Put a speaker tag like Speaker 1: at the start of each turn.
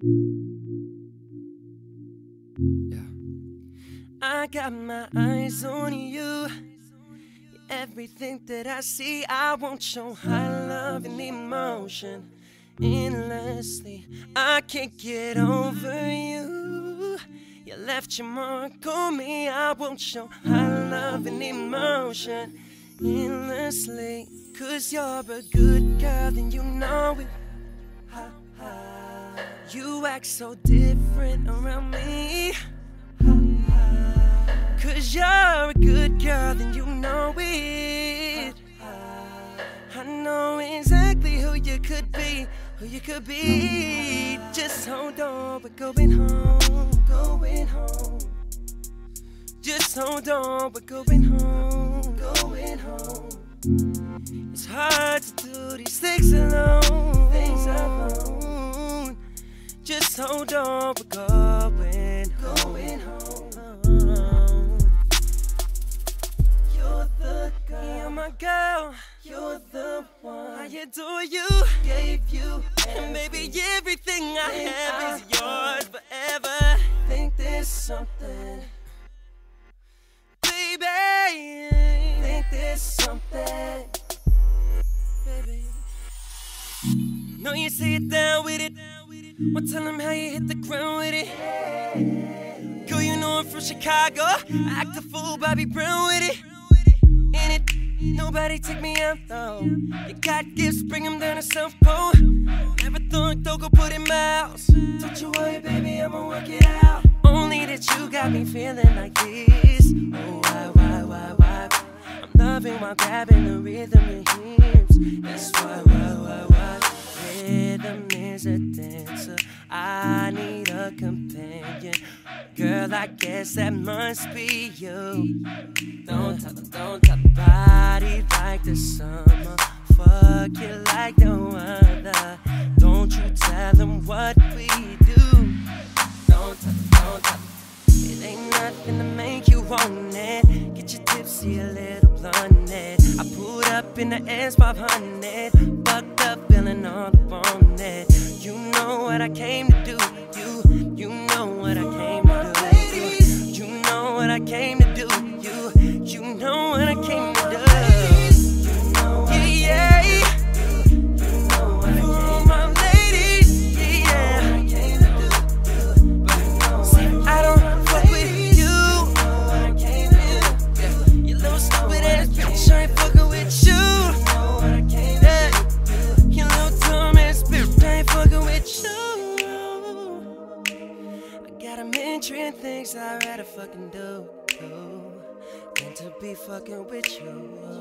Speaker 1: Yeah.
Speaker 2: I got my eyes on you. Everything that I see, I won't show high love and emotion endlessly. I can't get over you. You left your mark on me. I won't show high love and emotion endlessly. 'Cause you're a good girl and you know it. You act so different around me. 'Cause you're a good girl and you know it. I know exactly who you could be, who you could be. Just hold on, we're going home, going home. Just hold on, we're going home, going home. It's hard to do these things alone, things alone. Just hold on, we're going home, going home. You're the girl, you're my girl. You're the one. I adore you, gave you, and baby, everything I have is yours forever. Think there's something, baby. Think there's something, baby. Know you say it down with it. Well, tell them how you hit the ground with it. Girl, you know I'm from Chicago. I act a fool, Bobby Brown with it. In it, nobody take me out though. You got gifts, bring them down to South Pole. Never thought, don't go put in mouths. Don't you worry, baby, I'ma work it out. Only that you got me feeling like this. Oh, why? I'm loving while grabbing the rhythm in hips. That's why. Rhythm is a dancer. I need a companion. Girl, I guess that must be you. Don't tell the body like the summer. Fuck you like no other. Don't you tell them what we do. Don't tell them. It ain't nothing to make you want it. Get your tipsy, a little blunted. I pulled up in the S500. Fucked up, feeling all up on it. You know what I came to do. You know what I came to do. You know what I came to do. You know what I came to do. Things I'd rather fucking do than to be fucking with you.